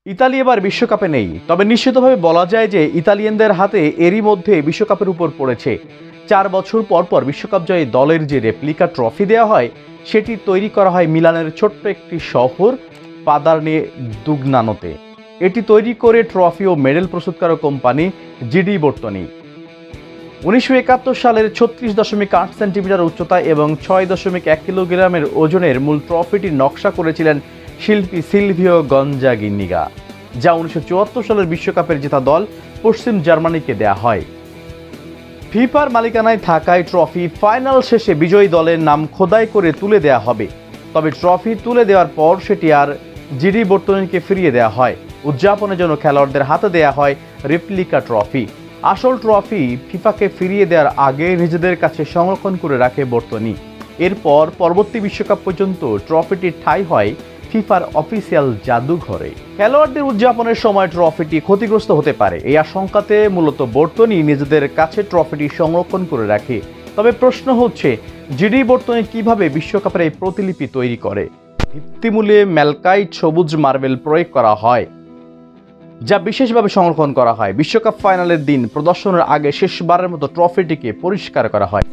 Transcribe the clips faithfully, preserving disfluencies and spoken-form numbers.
Italy এবার বিশ্বকাপে নেই, তবে নিশ্চিতভাবে বলা যায় যে ইতালিয়ানদের হাতে এরই মধ্যে বিশ্বকাপের উপর পড়েছে। চার বছর পর পর বিশ্বকাপ জয়ী দলের যে রেপ্লিকা ট্রফি দেওয়া হয়, সেটি তৈরি করা হয় মিলানের ছোট্ট একটি শহর পাদারনে দুগনানোতে। এটি তৈরি করে ট্রফি ও মেডেল প্রস্তুতকারক কোম্পানি জিডি বর্তনি। উনিশশো একাত্তর সালের ছত্রিশ দশমিক আট সেন্টিমিটার উচ্চতা এবং ছয় দশমিক এক কিলোগ্রামের ওজনের মূল ট্রফিটির নকশা করেছিলেন শিল্পী সিলভিও গঞ্জাগিনিগা, যা উনিশশো চুয়াত্তর সালের বিশ্বকাপের জেতা দল পশ্চিম জার্মানিকে দেয়া হয়। ফিফার মালিকানায় থাকায় ট্রফি ফাইনাল শেষে বিজয়ী দলের নাম খোদাই করে তুলে দেয়া হবে। তবে ট্রফি তুলে দেওয়ার পর সেটি আর জিডি বর্তনিকে ফিরিয়ে দেওয়া হয়। উদযাপনের জন্য খেলোয়াড়দের হাতে দেয়া হয় রেপ্লিকা ট্রফি। আসল ট্রফি ফিফাকে ফিরিয়ে দেওয়ার আগে নিজেদের কাছে সংরক্ষণ করে রাখে বর্তনি। এরপর পরবর্তী বিশ্বকাপ পর্যন্ত ট্রফিটি ঠাঁই হয় ফিফার অফিসিয়াল জাদুঘরে। খেলোয়াড়দের উদযাপনের সময় ট্রফিটি ক্ষতিগ্রস্ত হতে পারে, এই আশঙ্কাতে মূলত বর্তনি নিজেদের কাছে ট্রফিটি সংরক্ষণ করে রাখে। তবে প্রশ্ন হচ্ছে, জিডি বর্তনি কিভাবে বিশ্বকাপের এই প্রতিলিপি তৈরি করে? ভিত্তিমূলে ম্যালকাইট সবুজ মার্বেল প্রয়োগ করা হয়, যা বিশেষভাবে সংরক্ষণ করা হয়। বিশ্বকাপ ফাইনালের দিন প্রদর্শনের আগে শেষবারের মতো ট্রফিটিকে পরিষ্কার করা হয়।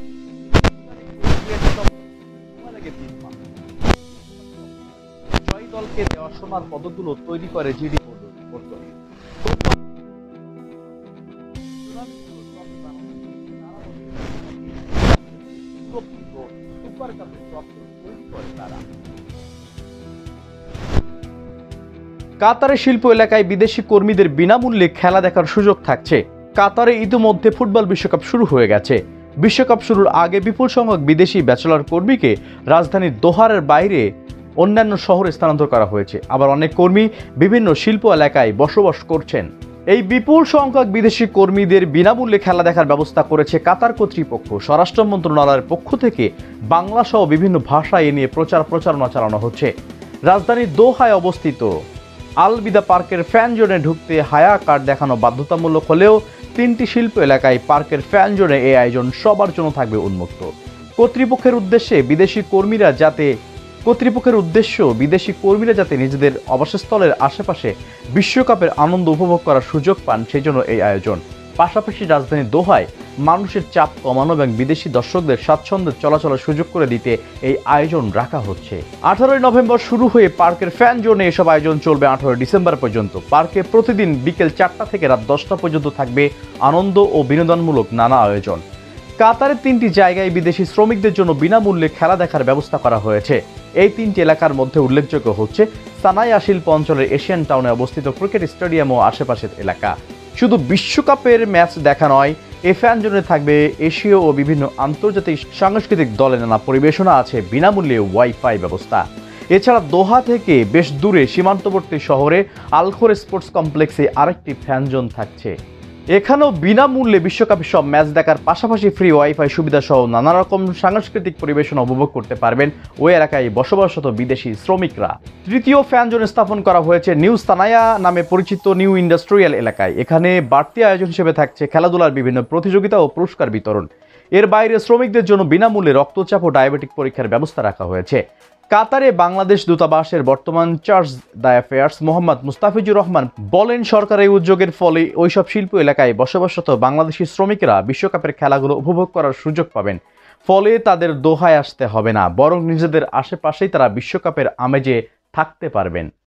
জয়ী দলকে দেওয়া সোনার পদকগুলো তৈরি করে জিডি বর্তনি। সুপার কাপের ট্রফি তৈরি করে তারা। কাতারের শিল্প এলাকায় বিদেশি কর্মীদের বিনামূল্যে খেলা দেখার সুযোগ থাকছে। কাতারে ইতিমধ্যে ফুটবল বিশ্বকাপ শুরু হয়ে গেছে। বিশ্বকাপ শুরুর আগে বিপুল সংখ্যক বিদেশি ব্যাচেলর কর্মীকে রাজধানীর দোহারের বাইরে অন্যান্য শহরে স্থানান্তর করা হয়েছে। আবার অনেক কর্মী বিভিন্ন শিল্প এলাকায় বসবাস করছেন। এই বিপুল সংখ্যক বিদেশি কর্মীদের বিনামূল্যে খেলা দেখার ব্যবস্থা করেছে কাতার কর্তৃপক্ষ। স্বরাষ্ট্র মন্ত্রণালয়ের পক্ষ থেকে বাংলা সহ বিভিন্ন ভাষায় এ নিয়ে প্রচার প্রচারণা চালানো হচ্ছে। রাজধানীর দোহায় অবস্থিত আলবিদা পার্কের ফ্যান জোনে ঢুকতে হায়া কার্ড দেখানো বাধ্যতামূলক হলেও তিনটি শিল্প এলাকায় পার্কের ফ্যান জোনে এই আয়োজন সবার জন্য থাকবে উন্মুক্ত। কর্তৃপক্ষের উদ্দেশ্যে বিদেশি কর্মীরা যাতে কর্তৃপক্ষের উদ্দেশ্য বিদেশি কর্মীরা যাতে নিজেদের আবাসস্থলের আশেপাশে বিশ্বকাপের আনন্দ উপভোগ করার সুযোগ পান, সেই জন্য এই আয়োজন। পাশাপাশি রাজধানী দোহায় মানুষের চাপ কমানো এবং বিদেশি দর্শকদের স্বাচ্ছন্দ্যে চলাচলের সুযোগ করে দিতে এই আয়োজন রাখা হচ্ছে। আঠারোই নভেম্বর শুরু হয়ে পার্কের ফ্যান জোনে এসব আয়োজন চলবে আঠারোই ডিসেম্বর পর্যন্ত। পার্কে প্রতিদিন বিকেল চারটা থেকে রাত দশটা পর্যন্ত থাকবে আনন্দ ও বিনোদনমূলক নানা আয়োজন। কাতারের তিনটি জায়গায় বিদেশি শ্রমিকদের জন্য বিনামূল্যে খেলা দেখার ব্যবস্থা করা হয়েছে। এই তিনটি এলাকার মধ্যে উল্লেখযোগ্য হচ্ছে সানায়া শিল্প অঞ্চলের এশিয়ান টাউনে অবস্থিত ক্রিকেট স্টেডিয়াম ও আশেপাশের এলাকা। শুধু বিশ্বকাপের ম্যাচ দেখা নয়, এই ফ্যান জোনে থাকবে এশীয় ও বিভিন্ন আন্তর্জাতিক সাংস্কৃতিক দলের নানা পরিবেশনা, আছে বিনামূল্যে ওয়াইফাই ব্যবস্থা। এছাড়া দোহা থেকে বেশ দূরে সীমান্তবর্তী শহরে আলখোর স্পোর্টস কমপ্লেক্সে আরেকটি ফ্যান জোন থাকছে। এখানেও বিনামূল্যে বিশ্বকাপের সব ম্যাচ দেখার পাশাপাশি ফ্রি ওয়াইফাই সুবিধা সহ নানা রকম সাংস্কৃতিক পরিবেশনা উপভোগ করতে পারবেন ওই এলাকায় বসবাসরত বিদেশি শ্রমিকরা। তৃতীয় ফ্যান জোন স্থাপন করা হয়েছে নিউ সানায়া নামে পরিচিত নিউ ইন্ডাস্ট্রিয়াল এলাকায়। এখানে বাড়তি আয়োজন হিসেবে থাকছে খেলাধুলার বিভিন্ন প্রতিযোগিতা ও পুরস্কার বিতরণ। এর বাইরে শ্রমিকদের জন্য বিনামূল্যে রক্তচাপ ও ডায়াবেটিক পরীক্ষার ব্যবস্থা রাখা হয়েছে। কাতারে বাংলাদেশ দূতাবাসের বর্তমান চার্জ d'affaires মোহাম্মদ মুস্তাফিজুর রহমান বলেন, সরকারের উদ্যোগের ফলে ওইসব শিল্প এলাকায় বসবাসরত বাংলাদেশি শ্রমিকরা বিশ্বকাপের খেলাগুলো উপভোগ করার সুযোগ পাবেন। ফলে তাদের দোহায় আসতে হবে না, বরং নিজেদের আশেপাশেই তারা বিশ্বকাপের আমেজে থাকতে পারবেন।